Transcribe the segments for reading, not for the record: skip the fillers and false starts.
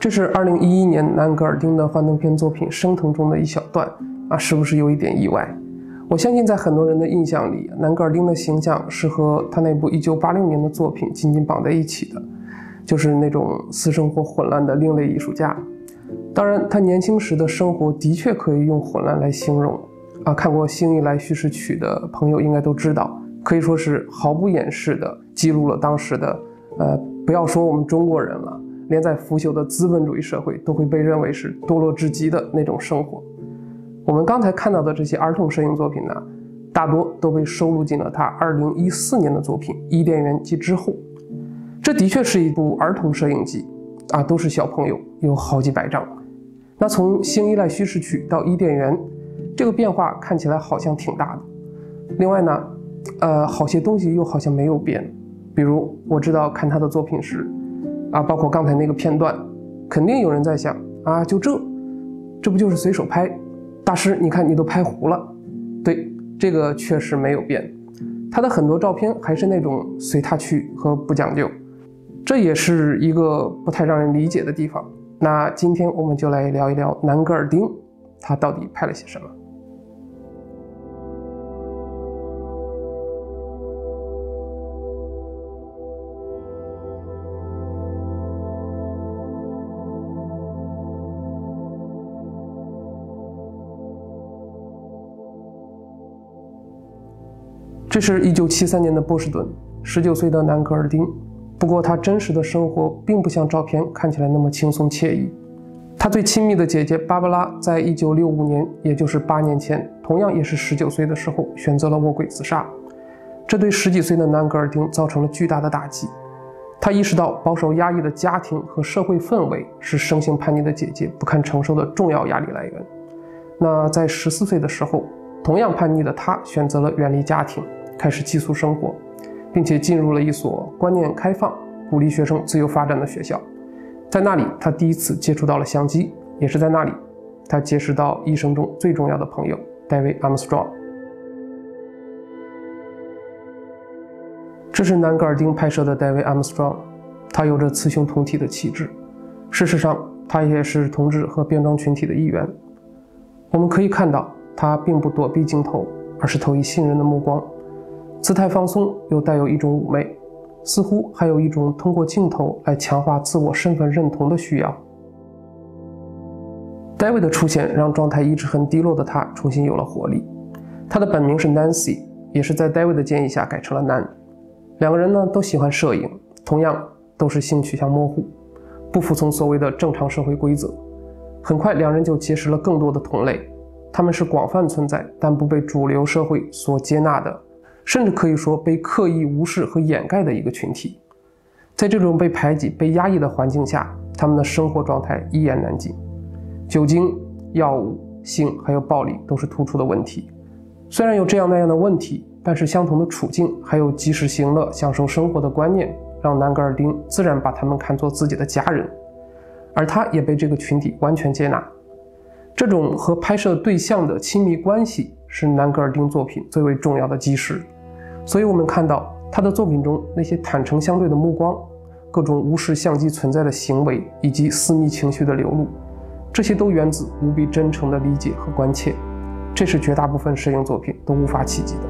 这是2011年南格尔丁的幻灯片作品《升腾》中的一小段是不是有一点意外？我相信在很多人的印象里，南格尔丁的形象是和他那部1986年的作品紧紧绑在一起的，就是那种私生活混乱的另类艺术家。当然，他年轻时的生活的确可以用混乱来形容看过《星一来叙事曲》的朋友应该都知道，可以说是毫不掩饰地记录了当时的不要说我们中国人了，连在腐朽的资本主义社会都会被认为是堕落至极的那种生活。我们刚才看到的这些儿童摄影作品呢，大多都被收录进了他2014年的作品《伊甸园及之后》。这的确是一部儿童摄影集都是小朋友，有好几百张。那从《星一来叙事曲》到《伊甸园》，这个变化看起来好像挺大的。另外呢，好些东西又好像没有变。比如我知道看他的作品时包括刚才那个片段，肯定有人在想就这不就是随手拍？大师，你看你都拍糊了。对，这个确实没有变。他的很多照片还是那种随他去和不讲究，这也是一个不太让人理解的地方。那今天我们就来聊一聊南格尔丁，他到底拍了些什么。这是1973年的波士顿，19岁的南格尔丁。不过他真实的生活并不像照片看起来那么轻松惬意。他最亲密的姐姐芭芭拉在1965年，也就是8年前，同样也是19岁的时候选择了卧轨自杀。这对10几岁的南格尔丁造成了巨大的打击。他意识到保守压抑的家庭和社会氛围是生性叛逆的姐姐不堪承受的重要压力来源。那在14岁的时候，同样叛逆的他选择了远离家庭，开始寄宿生活，并且进入了一所观念开放、鼓励学生自由发展的学校。在那里，他第一次接触到了相机，也是在那里，他结识到一生中最重要的朋友戴维·阿姆斯壮。这是南格尔丁拍摄的戴维·阿姆斯壮，他有着雌雄同体的气质。事实上，他也是同志和变装群体的一员。我们可以看到，他并不躲避镜头，而是投以信任的目光。姿态放松，又带有一种妩媚，似乎还有一种通过镜头来强化自我身份认同的需要。戴维的出现让状态一直很低落的他重新有了活力。他的本名是 Nancy， 也是在戴维的建议下改成了南。两个人呢都喜欢摄影，同样都是性取向模糊，不服从所谓的正常社会规则。很快两人就结识了更多的同类，他们是广泛存在但不被主流社会所接纳的，甚至可以说被刻意无视和掩盖的一个群体。在这种被排挤、被压抑的环境下，他们的生活状态一言难尽。酒精、药物、性还有暴力都是突出的问题。虽然有这样那样的问题，但是相同的处境还有及时行乐、享受生活的观念，让南格尔丁自然把他们看作自己的家人，而他也被这个群体完全接纳。这种和拍摄对象的亲密关系是南格尔丁作品最为重要的基石。所以我们看到他的作品中那些坦诚相对的目光，各种无视相机存在的行为，以及私密情绪的流露，这些都源自无比真诚的理解和关切，这是绝大部分摄影作品都无法企及的。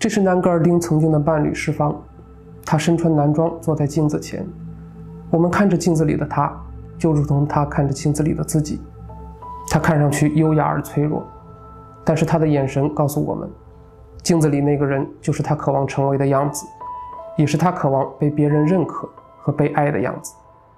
这是南格尔丁曾经的伴侣施方，他身穿男装坐在镜子前，我们看着镜子里的他，就如同他看着镜子里的自己。他看上去优雅而脆弱，但是他的眼神告诉我们，镜子里那个人就是他渴望成为的样子，也是他渴望被别人认可和被爱的样子。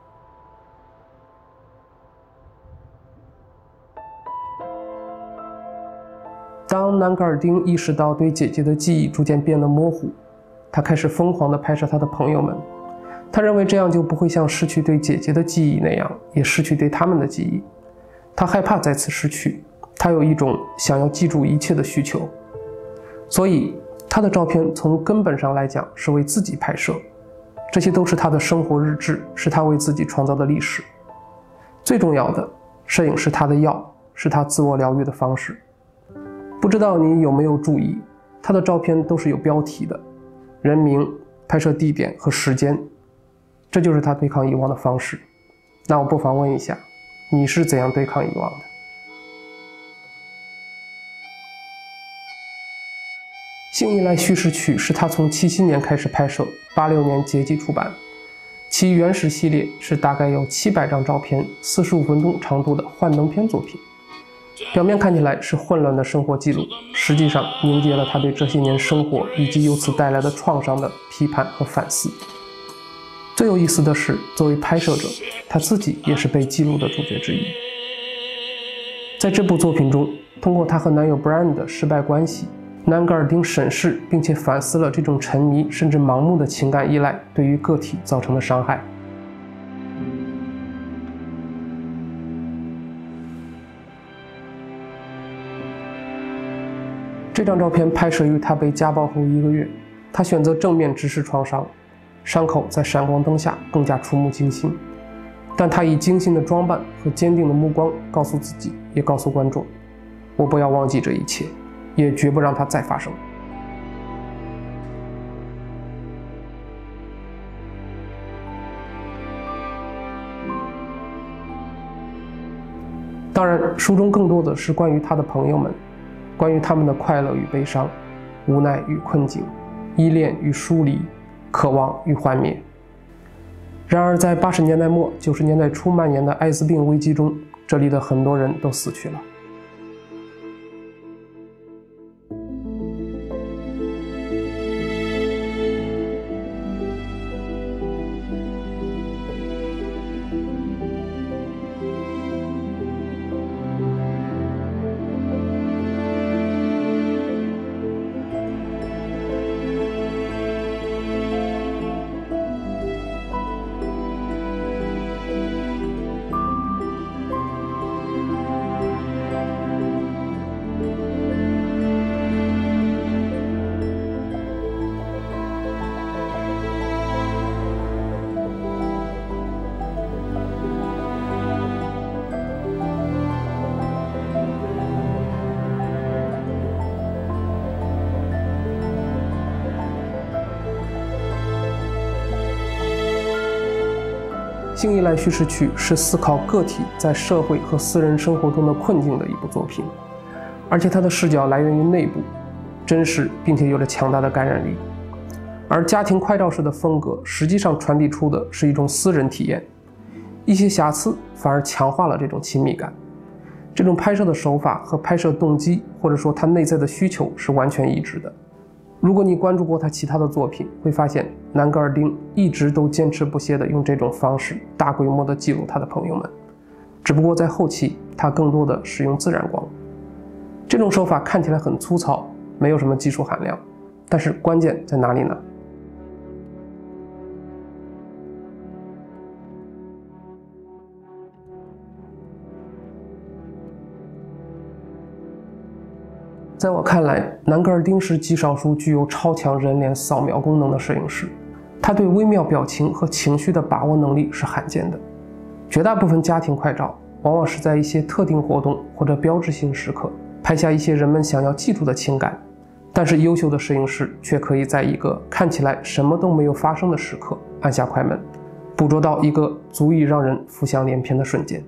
当南格尔丁意识到对姐姐的记忆逐渐变得模糊，他开始疯狂地拍摄他的朋友们。他认为这样就不会像失去对姐姐的记忆那样，也失去对他们的记忆。他害怕再次失去，他有一种想要记住一切的需求。所以，他的照片从根本上来讲是为自己拍摄，这些都是他的生活日志，是他为自己创造的历史。最重要的，摄影是他的药，是他自我疗愈的方式。不知道你有没有注意，他的照片都是有标题的，人名、拍摄地点和时间，这就是他对抗遗忘的方式。那我不妨问一下，你是怎样对抗遗忘的？幸一来叙事曲是他从77年开始拍摄，86年结集出版。其原始系列是大概有700张照片，45分钟长度的幻灯片作品。表面看起来是混乱的生活记录，实际上凝结了他对这些年生活以及由此带来的创伤的批判和反思。最有意思的是，作为拍摄者，他自己也是被记录的主角之一。在这部作品中，通过他和男友 Brian 的失败关系，南格尔丁审视并且反思了这种沉迷甚至盲目的情感依赖对于个体造成的伤害。这张照片拍摄于他被家暴后1个月，他选择正面直视创伤，伤口在闪光灯下更加触目惊心。但他以精心的装扮和坚定的目光告诉自己，也告诉观众，我不要忘记这一切，也绝不让它再发生。当然，书中更多的是关于他的朋友们，关于他们的快乐与悲伤，无奈与困境，依恋与疏离，渴望与幻灭。然而，在80年代末、90年代初蔓延的艾滋病危机中，这里的很多人都死去了。幸一来叙事曲是思考个体在社会和私人生活中的困境的一部作品，而且它的视角来源于内部，真实并且有着强大的感染力。而家庭快照式的风格实际上传递出的是一种私人体验，一些瑕疵反而强化了这种亲密感。这种拍摄的手法和拍摄动机，或者说他内在的需求是完全一致的。如果你关注过他其他的作品，会发现南格尔丁一直都坚持不懈地用这种方式大规模地记录他的朋友们，只不过在后期他更多的使用自然光。这种手法看起来很粗糙，没有什么技术含量，但是关键在哪里呢？在我看来，南格尔丁是极少数具有超强人脸扫描功能的摄影师，他对微妙表情和情绪的把握能力是罕见的。绝大部分家庭快照往往是在一些特定活动或者标志性时刻拍下一些人们想要记住的情感，但是优秀的摄影师却可以在一个看起来什么都没有发生的时刻按下快门，捕捉到一个足以让人浮想联翩的瞬间。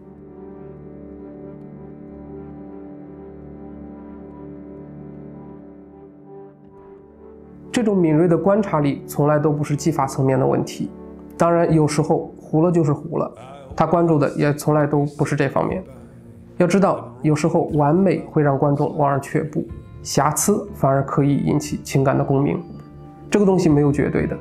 这种敏锐的观察力从来都不是技法层面的问题，当然有时候糊了就是糊了，他关注的也从来都不是这方面。要知道，有时候完美会让观众望而却步，瑕疵反而可以引起情感的共鸣，这个东西没有绝对的。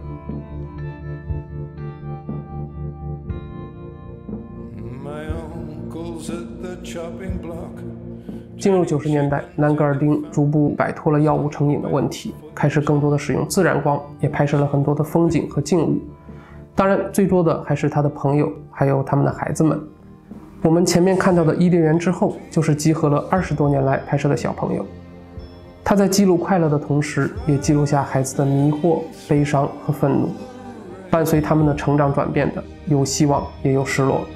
进入90年代，南格尔丁逐步摆脱了药物成瘾的问题，开始更多的使用自然光，也拍摄了很多的风景和静物。当然，最多的还是他的朋友，还有他们的孩子们。我们前面看到的《伊甸园之后》就是集合了20多年来拍摄的小朋友。他在记录快乐的同时，也记录下孩子的迷惑、悲伤和愤怒，伴随他们的成长转变的，有希望，也有失落。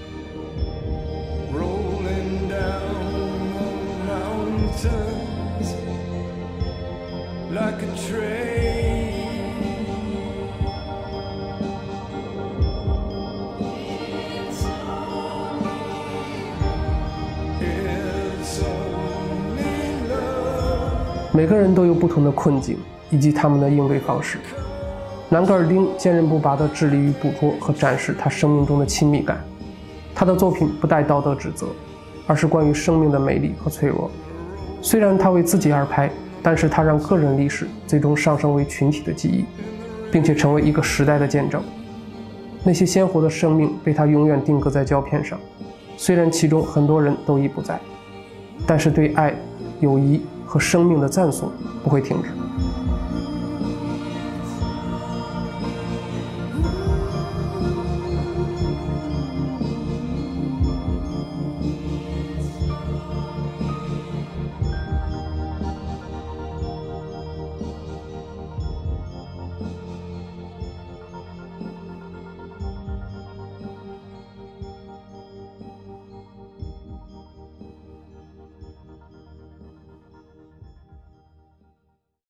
每个人都有不同的困境以及他们的应对方式。南格尔丁坚韧不拔地致力于捕捉和展示他生命中的亲密感。他的作品不带道德指责，而是关于生命的美丽和脆弱。虽然他为自己而拍，但是他让个人历史最终上升为群体的记忆，并且成为一个时代的见证。那些鲜活的生命被他永远定格在胶片上，虽然其中很多人都已不在，但是对爱、友谊和生命的赞颂不会停止。